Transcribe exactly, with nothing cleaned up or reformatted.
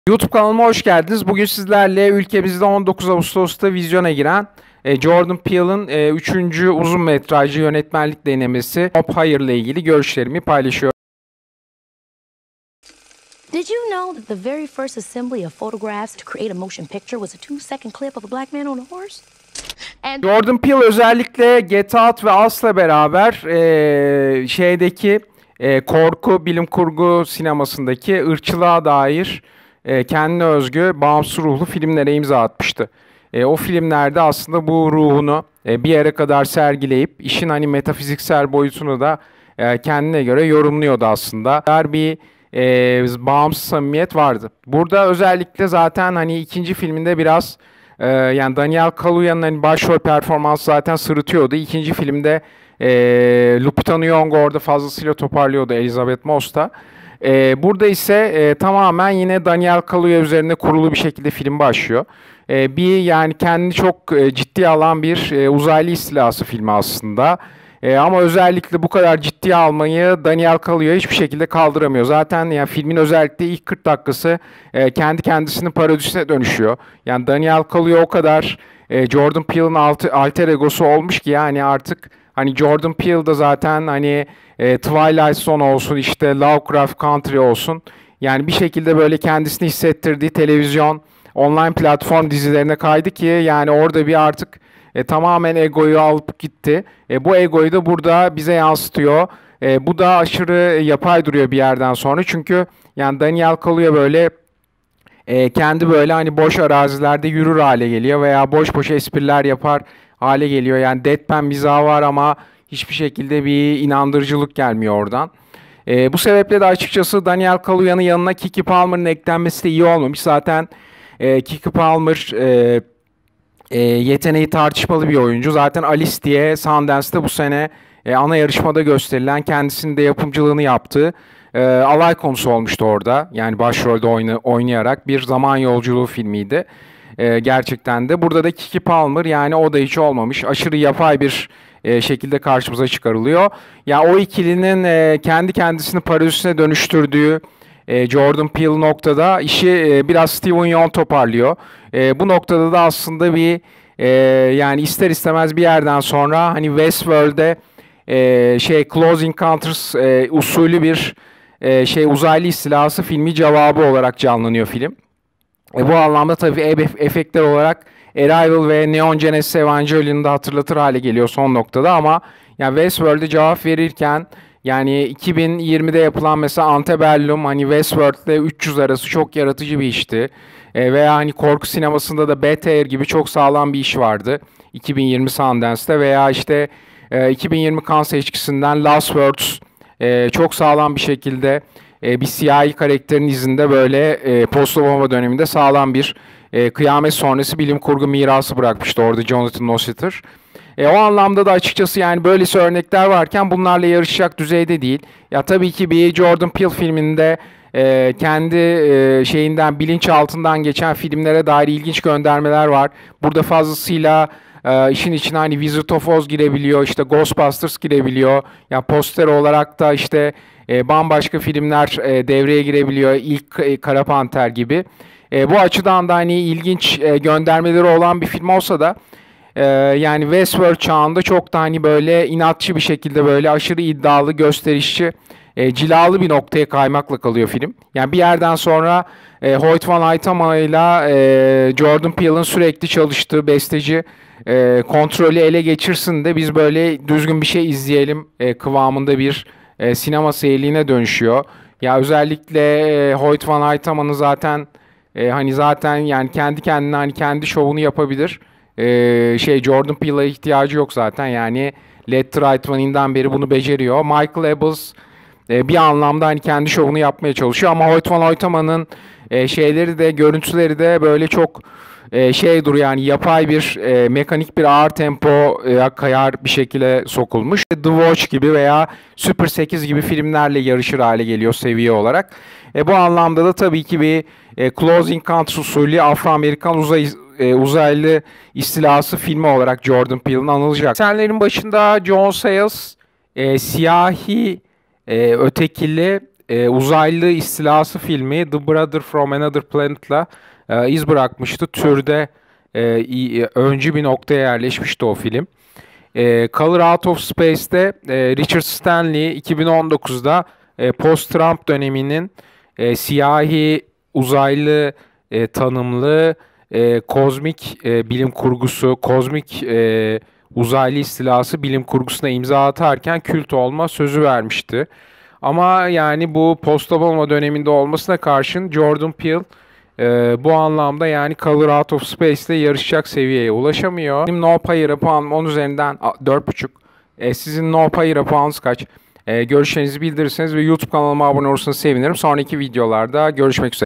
YouTube kanalıma hoş geldiniz. Bugün sizlerle ülkemizde on dokuz Ağustos'ta vizyona giren e, Jordan Peele'ın e, üçüncü uzun metrajlı yönetmenlik denemesi Mob Higher ile ilgili görüşlerimi paylaşıyorum. Did you know that the very first assembly of photographs to create a motion picture was a two-second clip of a black man on a horse? And Jordan Peele özellikle Get Out ve Us'la beraber e, şeydeki e, korku, bilim kurgu sinemasındaki ırkçılığa dair e, kendine özgü, bağımsız ruhlu filmlere imza atmıştı. E, o filmlerde aslında bu ruhunu e, bir yere kadar sergileyip işin hani metafiziksel boyutunu da e, kendine göre yorumluyordu aslında. Her bir e, bağımsız samimiyet vardı. Burada özellikle zaten hani ikinci filminde biraz e, yani Daniel Kaluya'nın hani başrol performansı zaten sırıtıyordu. İkinci filmde e, Lupita Nyong'o orada fazlasıyla toparlıyordu, Elizabeth Moss da. Ee, burada ise e, tamamen yine Daniel Kaluuya üzerine kurulu bir şekilde film başlıyor. Ee, bir yani kendini çok e, ciddiye alan bir e, uzaylı istilası filmi aslında. E, ama özellikle bu kadar ciddiye almayı Daniel Kaluuya hiçbir şekilde kaldıramıyor. Zaten yani filmin özellikle ilk kırk dakikası e, kendi kendisinin parodisine dönüşüyor. Yani Daniel Kaluuya o kadar e, Jordan Peele'ın alter egosu olmuş ki yani artık hani Jordan Peele da zaten hani e, Twilight Zone olsun, işte Lovecraft Country olsun. Yani bir şekilde böyle kendisini hissettirdiği televizyon, online platform dizilerine kaydı ki yani orada bir artık e, tamamen egoyu alıp gitti. E, bu egoyu da burada bize yansıtıyor. E, bu da aşırı yapay duruyor bir yerden sonra. Çünkü yani Daniel Kaluuya böyle e, kendi böyle hani boş arazilerde yürür hale geliyor veya boş boş espriler yapar hale geliyor. Yani deadpan mizahı var ama hiçbir şekilde bir inandırıcılık gelmiyor oradan. E, bu sebeple de açıkçası Daniel Kaluya'nın yanına Keke Palmer'ın eklenmesi de iyi olmamış. Zaten e, Keke Palmer e, e, yeteneği tartışmalı bir oyuncu. Zaten Alice diye Sundance'da bu sene e, ana yarışmada gösterilen, kendisinin de yapımcılığını yaptığı e, alay konusu olmuştu orada. Yani başrolde oyna, oynayarak bir zaman yolculuğu filmiydi. E, gerçekten de. Burada da Keke Palmer yani o da hiç olmamış. Aşırı yapay bir e, şekilde karşımıza çıkarılıyor. Ya o ikilinin e, kendi kendisini parodisine dönüştürdüğü e, Jordan Peele noktada işi e, biraz Steven Yeun toparlıyor. E, bu noktada da aslında bir e, yani ister istemez bir yerden sonra hani Westworld'de e, şey Close Encounters e, usulü bir e, şey uzaylı istilası filmi cevabı olarak canlanıyor film. E, bu anlamda tabii efektler olarak Arrival ve Neon Genesis Evangelion'ı da hatırlatır hale geliyor son noktada ama yani Westworld'e cevap verirken yani iki bin yirmide yapılan mesela Antebellum hani Westworld ile üç yüz arası çok yaratıcı bir işti. E, veya hani korku sinemasında da Bad Air gibi çok sağlam bir iş vardı iki bin yirmi Sundance'da veya işte e, iki bin yirmi Cannes seçkisinden Last Words e, çok sağlam bir şekilde e, bir siyahi karakterin izinde böyle e, post-Obama döneminde sağlam bir e, kıyamet sonrası bilim kurgu mirası bırakmıştı orada Jonathan Noseter. E, o anlamda da açıkçası yani böylesi örnekler varken bunlarla yarışacak düzeyde değil. Ya tabii ki bir Jordan Peele filminde e, kendi e, şeyinden bilinçaltından geçen filmlere dair ilginç göndermeler var. Burada fazlasıyla e, işin içine hani Wizard of Oz girebiliyor, işte Ghostbusters girebiliyor. Yani poster olarak da işte e, bambaşka filmler e, devreye girebiliyor. İlk e, Kara Panter gibi. E, bu açıdan da hani ilginç e, göndermeleri olan bir film olsa da e, yani Westworld çağında çok da hani böyle inatçı bir şekilde böyle aşırı iddialı, gösterişçi, e, cilalı bir noktaya kaymakla kalıyor film. Yani bir yerden sonra e, Hoyt van Hoytema ile e, Jordan Peele'ın sürekli çalıştığı besteci e, kontrolü ele geçirsin de biz böyle düzgün bir şey izleyelim e, kıvamında bir e, sinema seyirliğine dönüşüyor. Ya özellikle e, Hoyt van Hoytema'nın zaten e, hani zaten yani kendi kendine hani kendi şovunu yapabilir. E, şey Jordan Peele'a ihtiyacı yok zaten. Yani Let the Right One In'den beri bunu beceriyor. Michael Abels e, bir anlamda hani kendi şovunu yapmaya çalışıyor ama Hoyt van Hoytema'nın e, şeyleri de görüntüleri de böyle çok e, şey duruyor yani yapay bir e, mekanik bir ağır tempo e, kayar bir şekilde sokulmuş. The Watch gibi veya Super sekiz gibi filmlerle yarışır hale geliyor seviye olarak. E, bu anlamda da tabii ki bir e, Close Encounters usulü Afro-Amerikan uzay e, uzaylı istilası filmi olarak Jordan Peele'ın anılacak. Senlerin başında John Sayles e, siyahi, e, ötekili e, uzaylı istilası filmi The Brother from Another Planet'la e, iz bırakmıştı. Türde e, i- öncü bir noktaya yerleşmişti o film. E, Color Out of Space'te e, Richard Stanley iki bin on dokuzda e, post-Trump döneminin e, siyahi uzaylı e, tanımlı e, kozmik e, bilim kurgusu, kozmik e, uzaylı istilası bilim kurgusuna imza atarken kült olma sözü vermişti. Ama yani bu post-Obama döneminde olmasına karşın Jordan Peele e, bu anlamda yani Color Out of Space ile yarışacak seviyeye ulaşamıyor. Benim No Payır'a puanım on üzerinden dört buçuk. E, sizin No Payır'a puanınız kaç? E, görüşlerinizi bildirirseniz ve YouTube kanalıma abone olursanız sevinirim. Sonraki videolarda görüşmek üzere.